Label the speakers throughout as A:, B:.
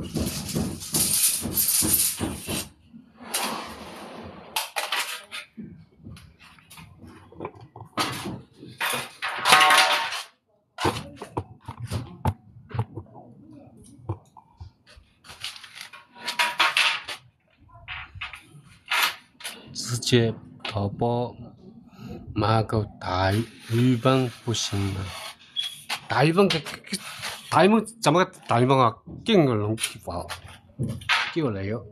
A: 直接淘宝买个大鱼棒不行吗？大鱼棒大鱼棒怎么个大鱼棒啊？劲个龙皮包，叫嚟哟！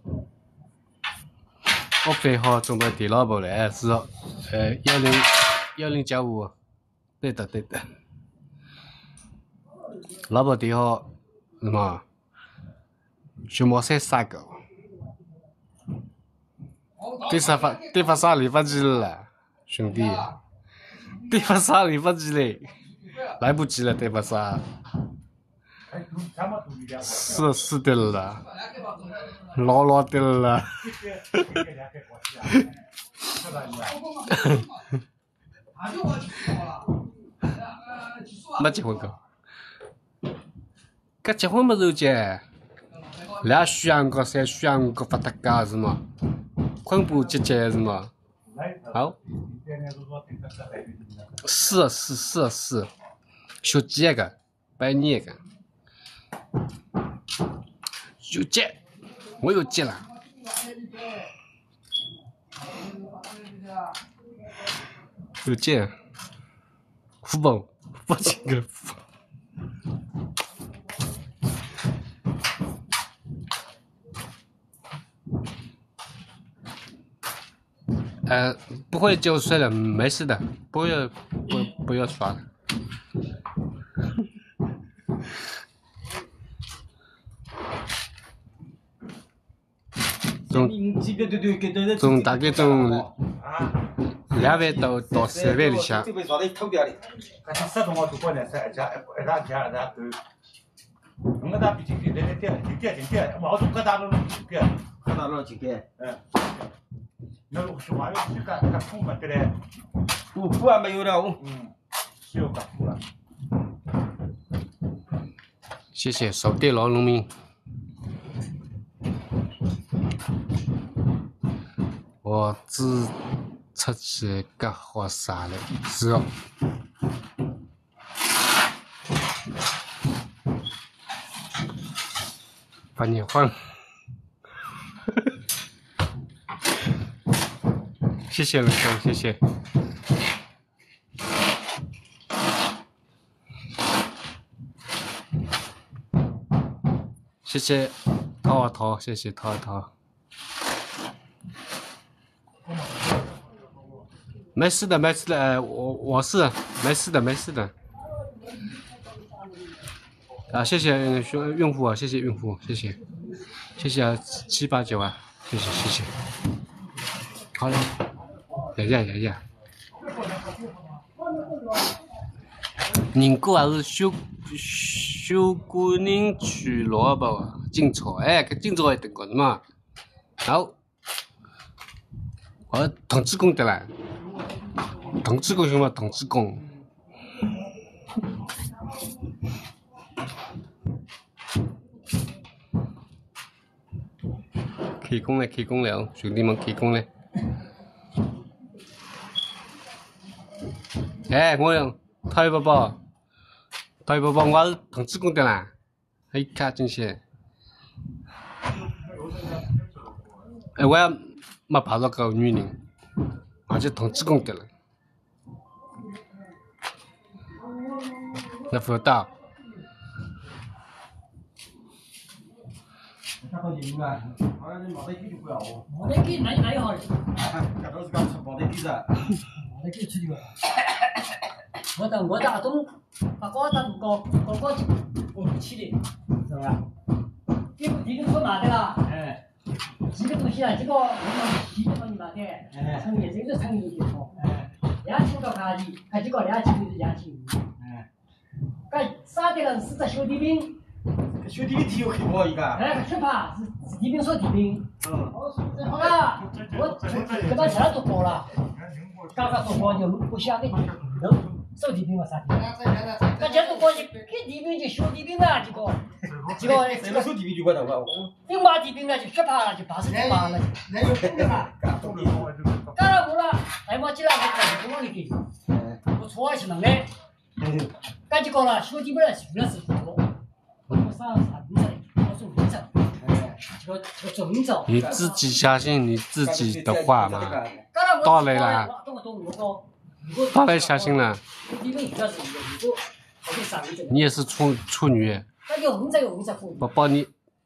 A: 我备好准备电脑部来是1095，对的对的。老婆电话什么？熊猫3个。得发啥理发机了，兄弟，得发啥理发机嘞？来不及了，得发啥？是的了，老的了。没结婚个，搿结婚么是结？俩选个3选个发达家是吗？昆布结是吗？好，是，小几个，拜年个，有结，我有结了，有结，福宝，不这个福。不会就睡了，没事的，不要刷了。从大概从2万到3万里向。
B: 五铺还没有了，
A: 谢谢手电老农民。我只出去干活啥了？是哦。把你换。谢谢龙兄，谢谢。谢谢涛，谢谢涛。没事的，我是没事的。啊，谢谢用户，谢谢用户，谢谢789啊，谢谢。好嘞，爷爷。宁哥还是小姑娘娶萝卜进草，搿今朝还等过是嘛？好，我同志公得了，同志公行吗？同志公。开工了，兄弟们开工了。我用涛宝宝，我是同志公的啦，一看真些。我也没碰到个女人，而且同志公的了。那辅导。
B: 冇得機買好了。搿都是講出冇得機噻。冇得機出去。我打中，把高打高起的，是吧？这个说嘛的啦，这个东西啊，这个我们西方的嘛的，创业这个创业的好，2000个卡的，这个2000是2500，搿啥的人是个小地兵。小地兵挺有黑我一个。害怕是地兵说地兵。好了，我搿把钱都高了，刚刚说好就不下个人。 手提兵嘛啥的。那这个过去给提兵就小提兵啊，这个
C: 手提兵就过头了。
B: 兵马提兵呢就血怕了，就怕死就怕了。
C: 那有兵的嘛？
B: 干了不了，哎妈几了我不往里给，我错去了嘞。干这个了，小提兵呢原来是多，我啥名字？我说名字。这个做名字。
A: 你自己相信你自己的话嘛。到来了，到来相信了。你也是处女。宝宝你。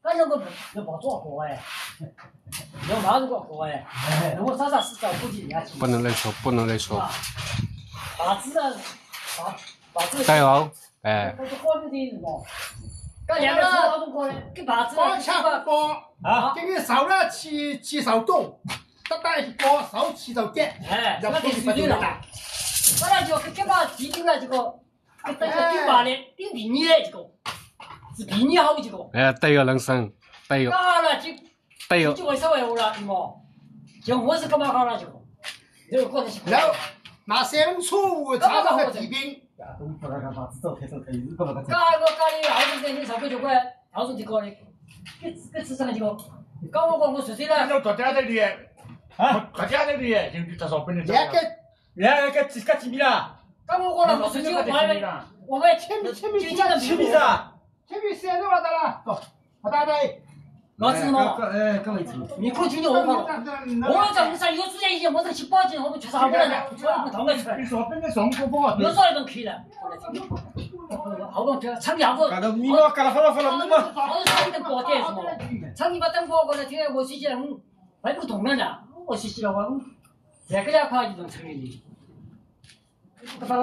A: 不能乱说，不能乱说。加油，哎。
C: 光枪光啊，这个手了起手动，得带光手起手电，
B: 哎，那就不对了。那就这把提兵了，这个顶把的顶比你的这个是比你好这个。
A: 哎，对有人生，对有。
B: 干了就
A: 对有。
B: 就会稍微好了，你么？就我是干嘛好了这个？这个过得去。
C: 然后拿三分错误查到个提兵。
B: 干个干的，二十年你上不就管，到时候这个的，给吃上这个，搞我睡睡了。
D: 要做家的啊，做家的就至少不能这样。个几米啦？
B: 搞我了，我睡觉我们前面
C: 3米噻，3米3多少了？走，好大的。
B: 老子嘛，你可听见我话？我在路上有出现一些没得去报警，我们确实好不了的，我痛快出来。
D: 你说本来送过风
B: 有少一种去的，后头这场地下不？
D: 干了你嘛，干了好了，
B: 后头场地灯过点是么？场地把灯过过来，听我睡起来，快不动了的，我睡起来我这个要靠一种场地。干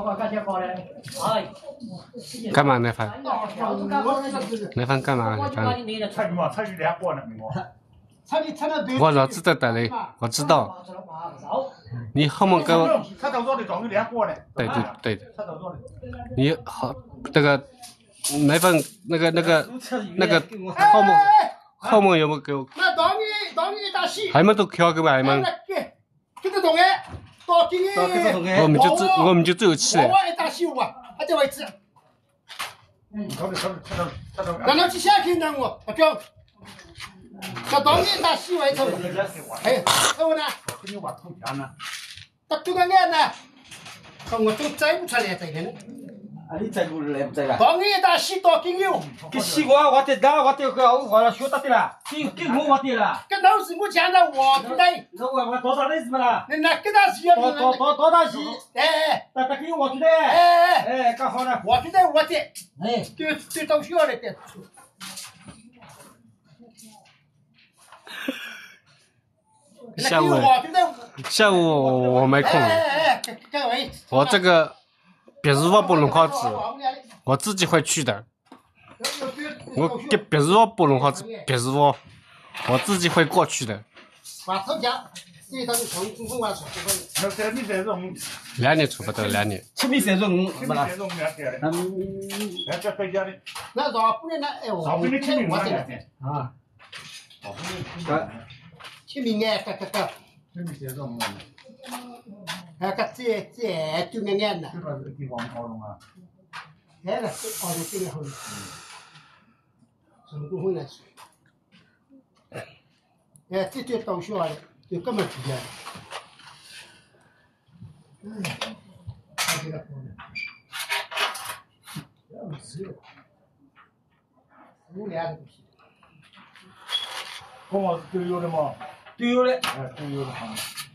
A: 嘛那番？那番干嘛？
D: 参与两个人
A: 我老知道的嘞，我知道。你后面跟我。
D: 他到这里总有两个的。
A: 对的。你好，这个那份那个后面有没有给我？
C: 那当你打戏。
A: 还没都敲给外面。
C: 给得动哎。
A: 我们就只有气了。
C: 我爱打西湖啊，还在位置。让他去下去让我，不叫。那当年打西湖头，哎，我呢？打这个眼呢？看我都摘不出来这个呢。
E: 啊，你摘不来不摘啦？
C: 当年打西多经有。
E: 给西瓜我得打，我得个我学得的啦，给我得啦。
C: 跟老师我讲的我不对。
E: 那我多少人是不啦？
C: 那跟他是要
E: 多大戏？
C: 哎，
E: 那给我觉得。
C: 哎，
E: 刚好呢。
C: 我觉得我的，哎，就到学校来的。
A: 下午我没空。我这个别是我不弄好子，我自己会去的。我给别是我不弄好子，别是我自己会过去的。2年出不得2年。
E: 7米35，不啦？
C: 那少不能哎，我啊。7米哎，个。哎，个这就眼呐。哎，个好的这个好的。什么都会来吃。哎，这就到学了，就根本不一样。这个好的。要吃的。5两东西。
D: 我都有的嘛。
E: 都有的。
D: 哎，都有的哈。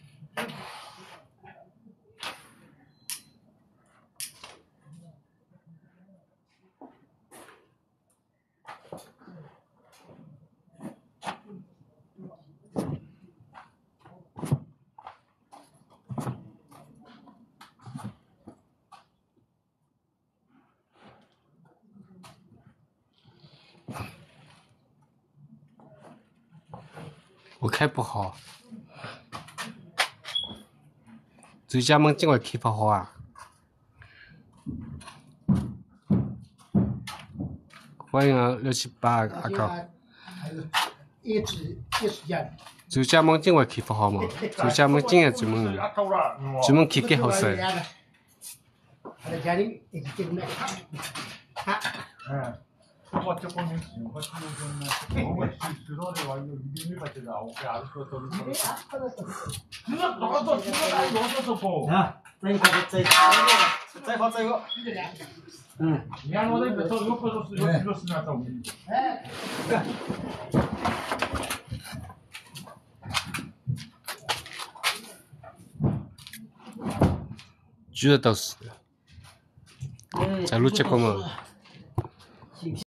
A: 我开不好，最家门今晚开不好啊！欢迎啊678阿高。最家门今晚开不好嘛？最家门今晚专门开给好噻。
C: ada jaring itu guna.
D: 我这光年喜欢这种呢，我知道的话有1.1块钱的，我给二十多都是。这个拿到这个来拿到这个。
E: 啊，再一个，再好这个。
D: 你看我那个到有不都是有几个市场上面。
A: 쥐었다. 잘 놓칠 거면